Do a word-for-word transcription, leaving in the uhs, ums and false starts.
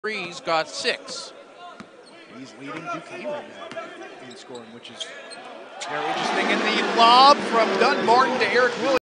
He's got six. He's leading Duquesne right now in scoring, which is very interesting. And the lob from Dunn Martin to Eric Williams.